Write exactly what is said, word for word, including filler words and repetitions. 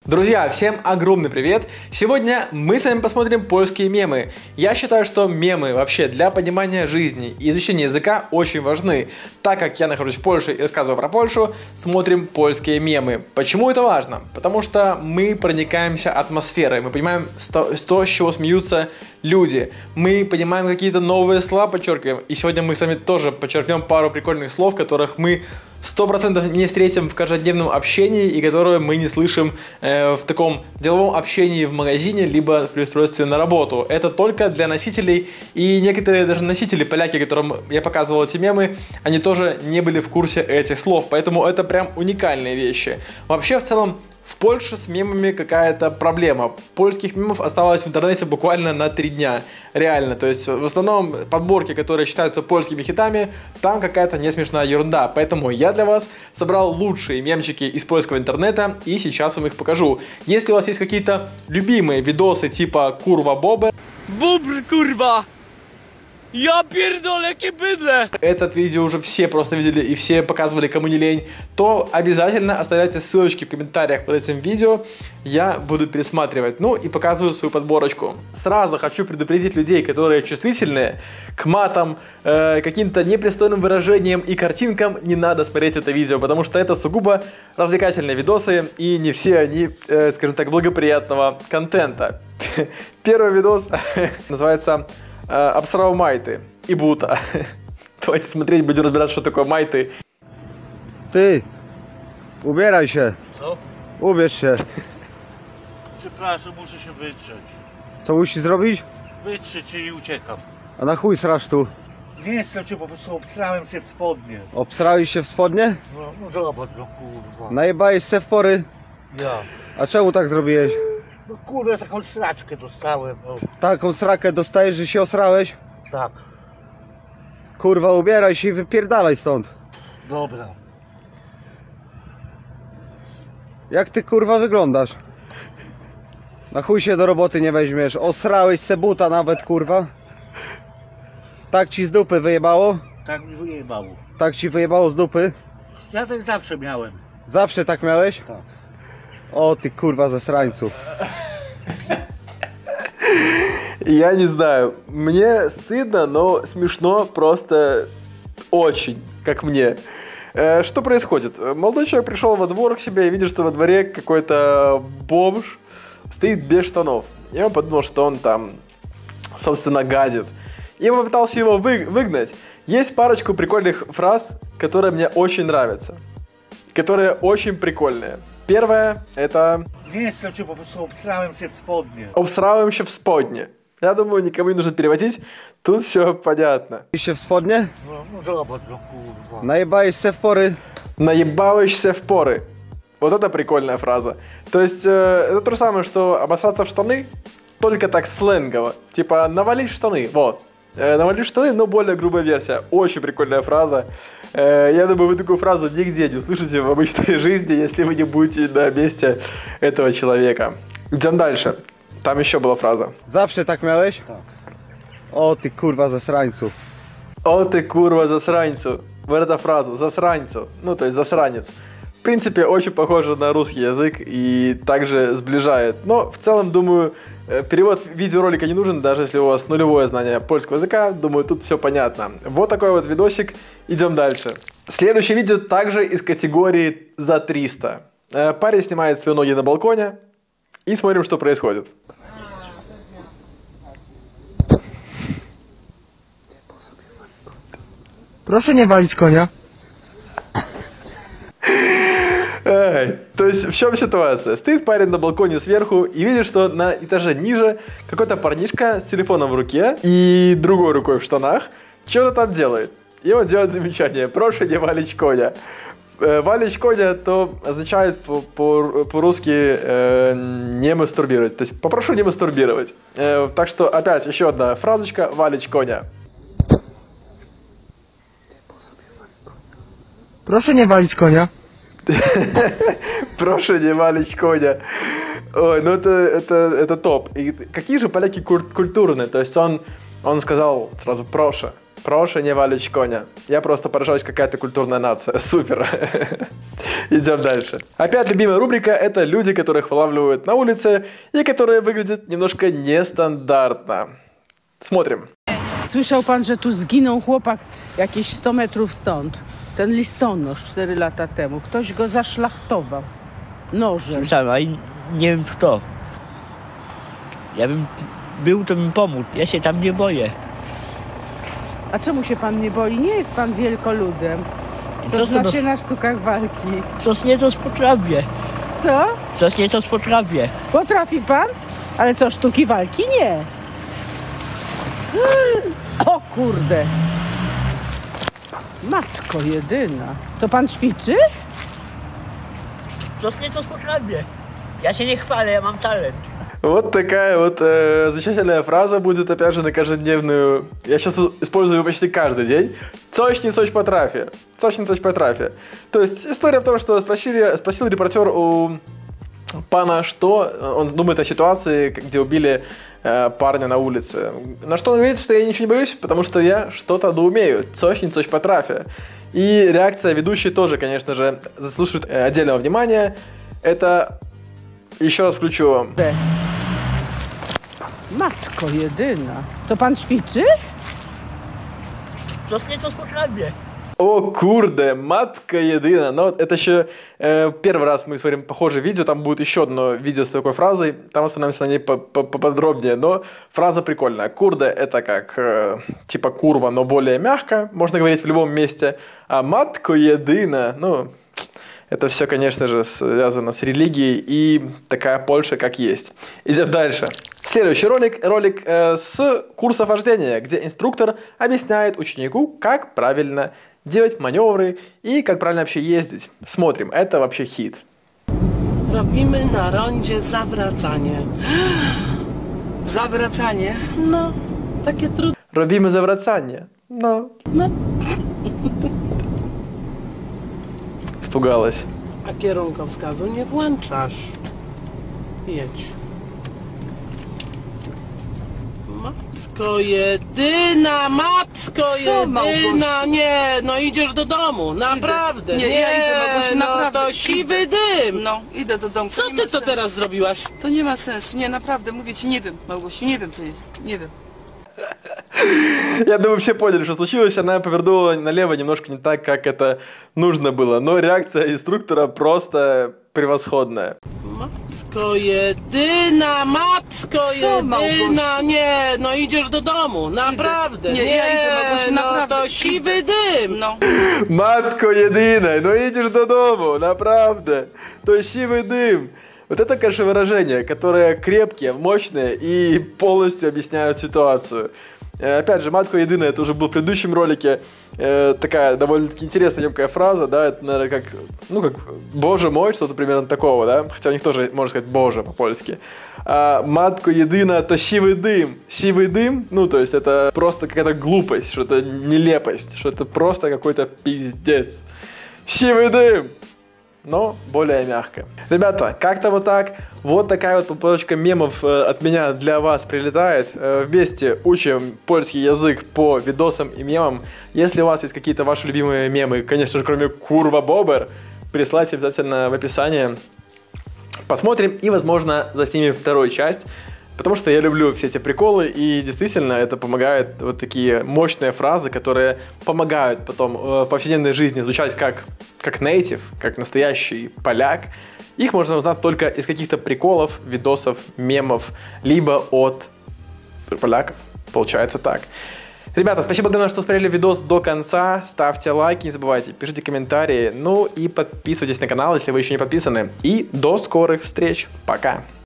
Друзья, всем огромный привет! Сегодня мы с вами посмотрим польские мемы. Я считаю, что мемы вообще для понимания жизни и изучения языка очень важны. Так как я нахожусь в Польше и рассказываю про Польшу, смотрим польские мемы. Почему это важно? Потому что мы проникаемся атмосферой, мы понимаем, то, с чего смеются люди. Мы понимаем какие-то новые слова, подчеркиваем. И сегодня мы с вами тоже подчеркнем пару прикольных слов, которых мы сто процентов не встретим в каждодневном общении и которые мы не слышим э, в таком деловом общении в магазине, либо при устройстве на работу. Это только для носителей, и некоторые даже носители, поляки, которым я показывал эти мемы, они тоже не были в курсе этих слов, поэтому это прям уникальные вещи. Вообще, в целом, в Польше с мемами какая-то проблема. Польских мемов осталось в интернете буквально на три дня. Реально. То есть в основном подборки, которые считаются польскими хитами, там какая-то несмешная ерунда. Поэтому я для вас собрал лучшие мемчики из польского интернета и сейчас вам их покажу. Если у вас есть какие-то любимые видосы типа «Курва Бобер», Бобр, курва! Я пердоле быдле! Этот видео уже все просто видели и все показывали, кому не лень, то обязательно оставляйте ссылочки в комментариях под этим видео, я буду пересматривать. Ну и показываю свою подборочку. Сразу хочу предупредить людей, которые чувствительные к матам, э, каким-то непристойным выражениям и картинкам, не надо смотреть это видео, потому что это сугубо развлекательные видосы и не все они, э, скажем так, благоприятного контента. Первый видос называется «Обсрал майты» и бута. Давайте смотреть, будем разбираться, что такое майты. Ty, ubieraj się. Co? Ubierz się. Przepraszam, muszę się wytrzeć. Co musisz zrobić? Wytrzeć się i uciekam. A na chuj srasz tu? Nie jestem cię, po prostu obstrałem się w spodnie. Obsrałeś się w spodnie? No, no zobacz, no kurwa. Najebałeś se w pory? Ja. A czemu tak zrobiłeś? No kurwa, taką sraczkę dostałem, no. Taką srakę dostajesz, że się osrałeś? Tak. Kurwa, ubieraj się i wypierdalaj stąd. Dobra. Jak ty kurwa wyglądasz? Na chuj się do roboty nie weźmiesz. Osrałeś se buta nawet, kurwa. Tak ci z dupy wyjebało? Tak mi wyjebało. Tak ci wyjebało z dupy? Ja tak zawsze miałem. Zawsze tak miałeś? Tak. O ty kurwa засранцу. Я не знаю, мне стыдно, но смешно просто очень, как мне. Э, что происходит? Молодой человек пришел во двор к себе и видит, что во дворе какой-то бомж стоит без штанов. И он подумал, что он там, собственно, гадит. И он попытался его вы, выгнать. Есть парочку прикольных фраз, которые мне очень нравятся. Которые очень прикольные. Первое, это... Nie jestem cię, po prostu obstrałem się w spodnie. Обсрałem się w spodnie. Я думаю, никому не нужно переводить. Тут все понятно. się w spodnie? No, no zobacz, no kurwa. Najebałeś se w pory? Наебалышься в поры. Вот это прикольная фраза. То есть, э, это то же самое, что обосраться в штаны, только так сленгово. Типа, навалить штаны, вот. Э, навалить штаны, но более грубая версия. Очень прикольная фраза. Э, я думаю, вы такую фразу нигде не услышите в обычной жизни, если вы не будете на месте этого человека. Идем дальше. Там еще была фраза. Zawsze tak miałeś? Tak. O ty kurwa засранцу. О ты курва засранцу. Вот эта фраза, засранцу. Ну, то есть засранец. В принципе, очень похоже на русский язык и также сближает. Но в целом, думаю, перевод видеоролика не нужен, даже если у вас нулевое знание польского языка. Думаю, тут все понятно. Вот такой вот видосик. Идем дальше. Следующее видео также из категории за триста. Парень снимает свои ноги на балконе. И смотрим, что происходит. Proszę nie walić konia. Эй, то есть в чем ситуация? Стоит парень на балконе сверху и видит, что на этаже ниже какой-то парнишка с телефоном в руке и другой рукой в штанах что-то там делает. И он делает замечание: прошу не валить коня. Э, валить коня то означает по-русски э, не мастурбировать. То есть попрошу не мастурбировать. Э, так что опять еще одна фразочка: валить коня. Proszę nie walić konia. Прошу не валить коня. Ой, ну это, это, это топ. И какие же поляки культурные. То есть он, он сказал сразу прошу. Прошу не валить коня. Я просто поражаюсь, какая-то культурная нация. Супер. Идем дальше. Опять любимая рубрика – это люди, которых вылавливают на улице и которые wyglądają немножко нестандартно. Смотрим. Słyszał pan, że tu zginął chłopak jakieś sto metrów stąd? Ten listonosz cztery lata temu. Ktoś go zaszlachtował nożem. Słyszałem, ale nie wiem kto. Ja bym był, to bym pomógł. Ja się tam nie boję. A czemu się pan nie boi? Nie jest pan wielkoludem. Co To z zna tego- się na sztukach walki. Coś nie to potrafię. Co? Coś nie to potrafię. Potrafi pan? Ale co, sztuki walki? Nie. O kurde. Matko jedyna. To pan ćwiczy? Coś nie to potrafię. Ja się nie chwalę, ja mam talent. Вот такая вот э, замечательная фраза будет, опять же, на каждодневную. Я сейчас использую ее почти каждый день. Coś не coś potrafię. Coś не coś potrafię. То есть история в том, что спросили, спросил репортер у пана, что он думает о ситуации, где убили э, парня на улице. На что он говорит, что я ничего не боюсь, потому что я что-то да умею. Coś не coś potrafię. И реакция ведущей тоже, конечно же, заслуживает э, отдельного внимания. Это, еще раз включу вам. Te. Matko jedyna. To pan ćwiczy? Coś nie to potrafię. О, курде, матка едина. Но это еще э, первый раз мы смотрим похожее видео. Там будет еще одно видео с такой фразой. Там остановимся на ней поподробнее. Но фраза прикольная. Курде это как э, типа курва, но более мягко. Можно говорить в любом месте. А матка едина, ну, это все, конечно же, связано с религией и такая Польша, как есть. Идем дальше. Следующий ролик, ролик э, с курса вождения, где инструктор объясняет ученику, как правильно делать маневры и как правильно вообще ездить. Смотрим, это вообще хит. Robimy na rondzie zawracanie. Zawracanie? No, takie trudne. Робimy zawracanie. No. No. Испугалась. A kierunkowskazu nie włączasz. Jedź. Matko jedyna, matko Co, jedyna, Małgosiu? nie, no idziesz do domu, naprawdę, Nie, nie, ja idę, Małgosiu, no naprawdę. to siwy dym. No, idę do domu. Co nie ma ty to sensu. teraz zrobiłaś? To nie ma sensu, nie, naprawdę, mówię ci, nie wiem, Małgosiu, nie wiem co jest, nie wiem. Я думаю, все поняли, что случилось. Она повернула налево немножко не так, как это нужно было. Но реакция инструктора просто превосходная. Matko jedyna, matko Co, jedyna, Małgosiu? nie, no idziesz do domu, naprawdę, Nie, nie, ja idę, Małgosiu, no naprawdę, to idę. siwy dym. No, Матко единая, но едешь до дому, направда. То есть сивый дым. Вот это, конечно, выражение, которое крепкие, мощные и полностью объясняют ситуацию. Э, Опять же, матко единая, это уже был в предыдущем ролике. Э, такая довольно-таки интересная, емкая фраза, да, это, наверное, как, ну, как «Боже мой», что-то примерно такого, да, хотя у них тоже можно сказать «Боже» по-польски. А матко едина, то сивый дым. Сивый дым, ну, то есть это просто какая-то глупость, что-то нелепость, что это просто какой-то пиздец. Сивый дым! Но более мягко. Ребята, как-то вот так. Вот такая вот попыточка мемов э, от меня для вас прилетает. Э, вместе учим польский язык по видосам и мемам. Если у вас есть какие-то ваши любимые мемы, конечно же, кроме курва бобер, присылайте обязательно в описании. Посмотрим и, возможно, заснимем вторую часть. Потому что я люблю все эти приколы, и действительно это помогает, вот такие мощные фразы, которые помогают потом э, в повседневной жизни звучать как, как нейтив, как настоящий поляк. Их можно узнать только из каких-то приколов, видосов, мемов, либо от поляков. Получается так. Ребята, спасибо огромное, что смотрели видос до конца. Ставьте лайки, не забывайте, пишите комментарии. Ну и подписывайтесь на канал, если вы еще не подписаны. И до скорых встреч. Пока.